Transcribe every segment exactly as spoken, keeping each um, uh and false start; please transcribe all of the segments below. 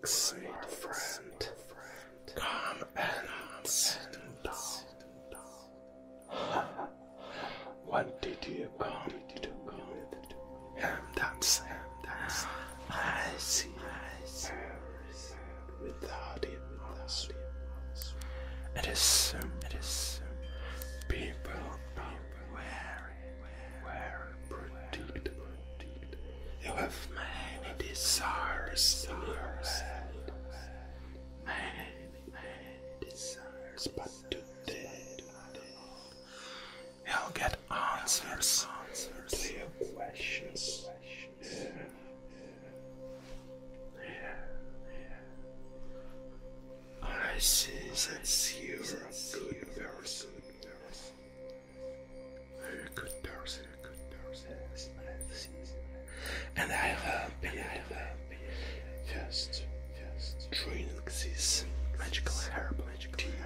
relax, my friend. Come and sit down. What did you come to do? Ham dancing, dancing. I see, I see. Without it, without it. It is, um, it is, um, people, people, very, very predictable. You have many desires in your head. Many, many desires, but today, you'll get answers, answers to your questions. Yeah. Yeah. Yeah. I see that you're a good person. A good person, a good person. And I hope, and I hope, just, just drink this magical herb, magic tea.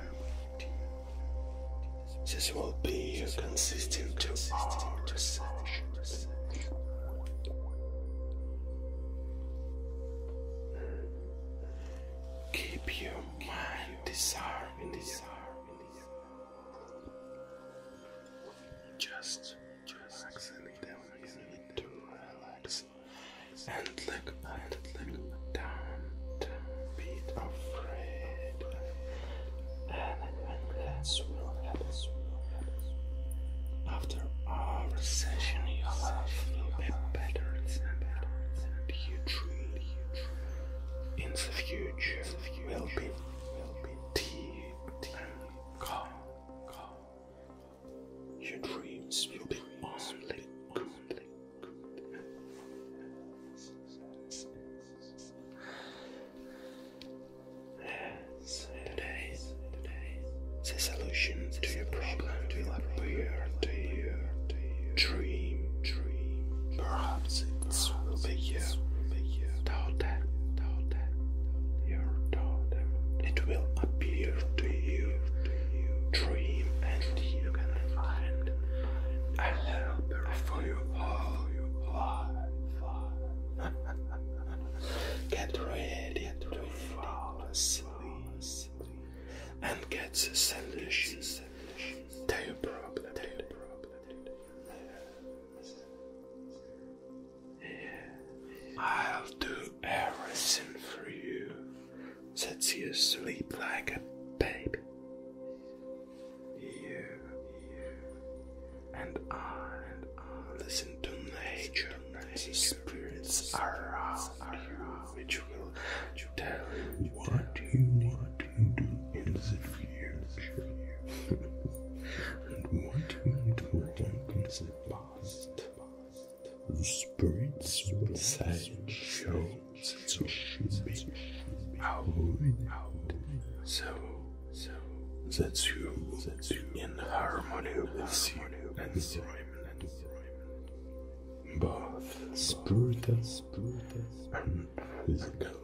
This will be consistent to our sessions. Keep your mind disarming, disarming. Just, just relax a little. You need to relax and look and look down. Don't be afraid. And that's will happen. After our session, your life will be better and better, and you dream in the future will be will be deep and calm. Your dreams will be only good. Yes, today, today, the solution to your problem will appear to you. Dream, dream. Perhaps it will be you. Daughter, daughter, your daughter. It will appear to you. Dream, and you can find a helper for your whole life. Get ready to fall asleep and get the solution to your problem. I'll do everything for you, that you sleep like a baby. You, you, and I, and I listen to nature and the spirits around you, which will tell you what you need to do in the future, and what you need to do in the past. The spirits will say, show that you should be out, out, so, so that you, that you in harmony with you and environment, both spiritual and physical.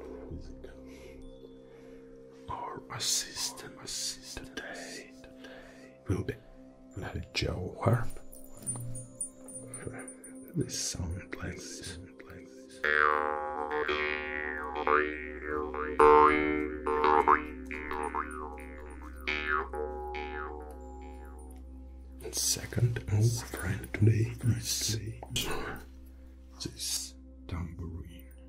Our assistant, assistant today will be a Joe harp. This sound like this, like this. And second, our friend today is this tambourine.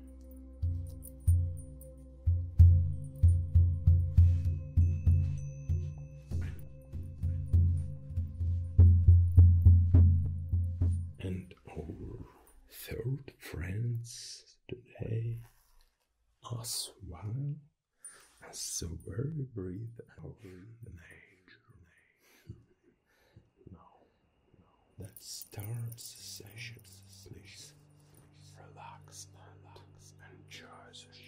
And our third friends today as well as the very breathe out in the nature. Now, let's start the session. Please relax, relax, enjoy the show.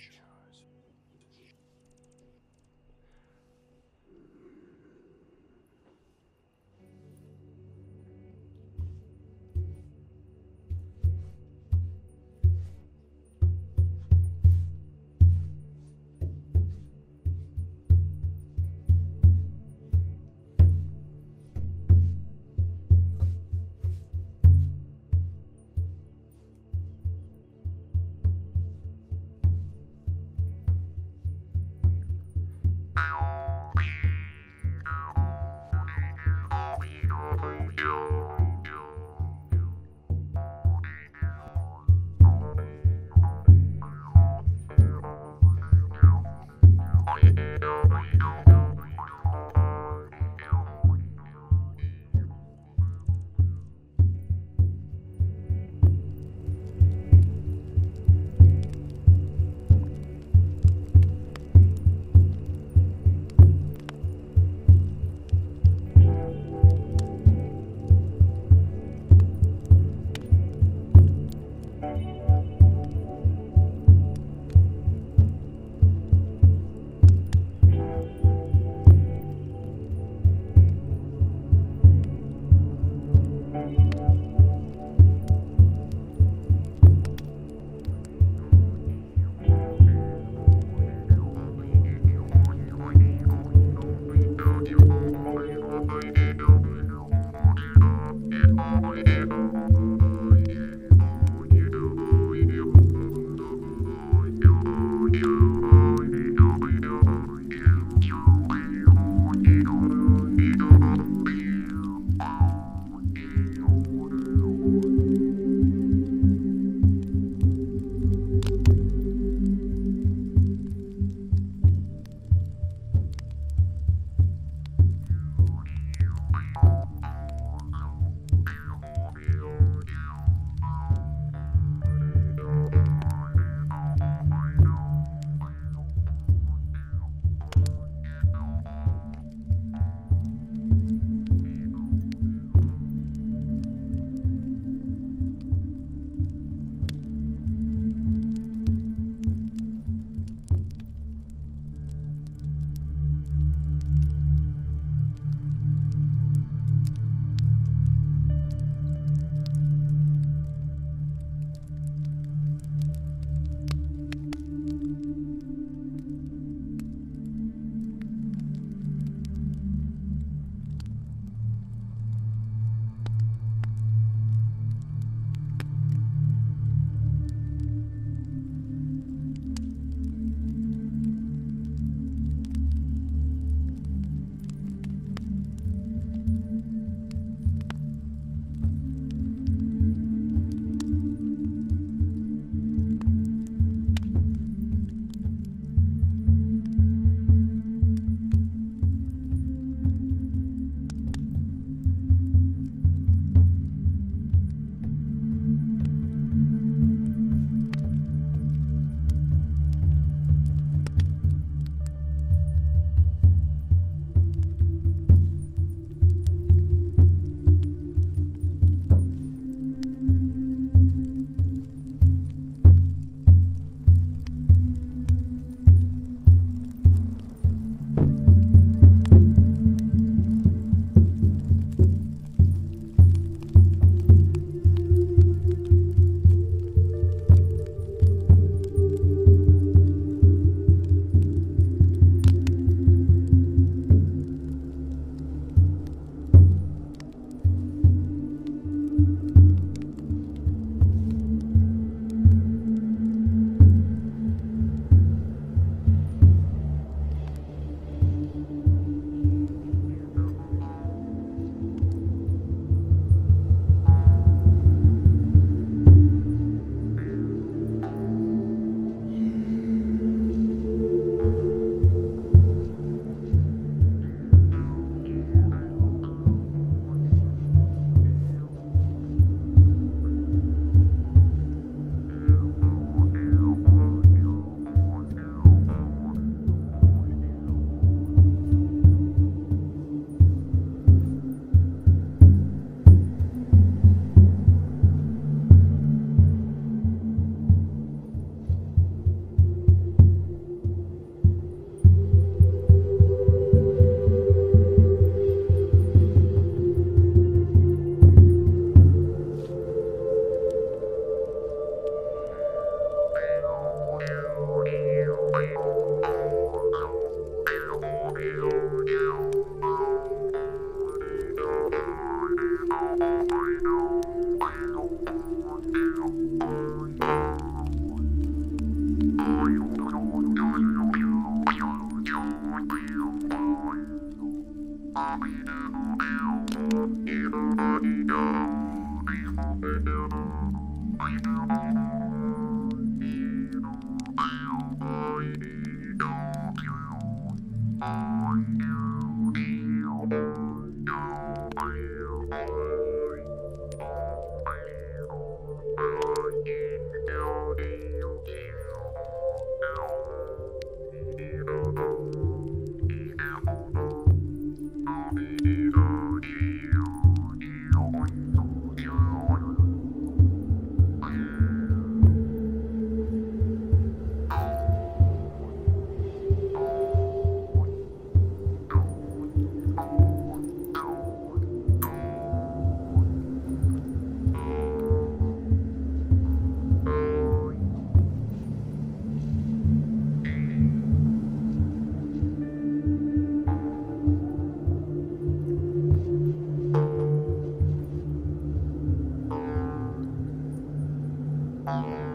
Bye.